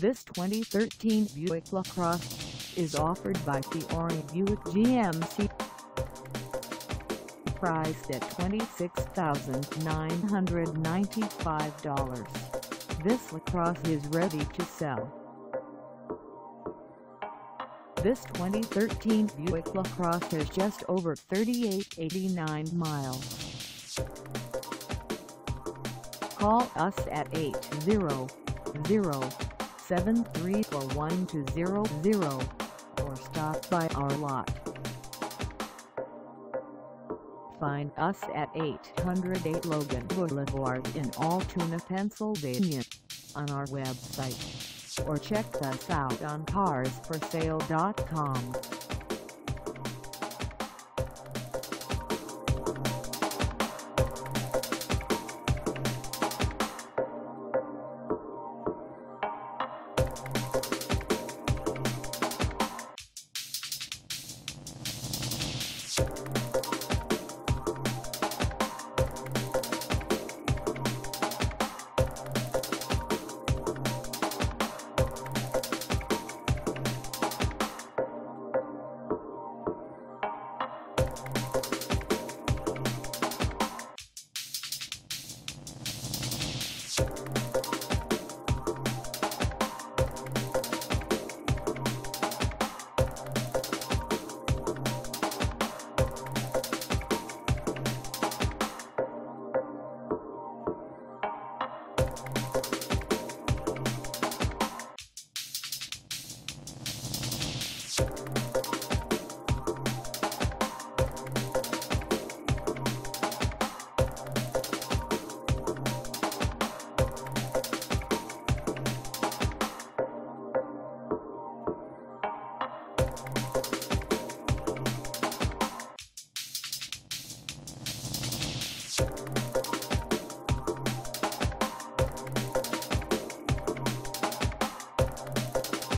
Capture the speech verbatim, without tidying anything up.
This twenty thirteen Buick LaCrosse is offered by Fiore Buick G M C. Priced at twenty-six thousand nine hundred ninety-five dollars, this LaCrosse is ready to sell. This twenty thirteen Buick LaCrosse has just over thirty-eight thousand eighty-nine miles. Call us at eight zero zero, seven three four, one two zero zero or stop by our lot. Find us at eight oh eight Logan Boulevard in Altoona, Pennsylvania, on our website, or check us out on cars for sale dot com. You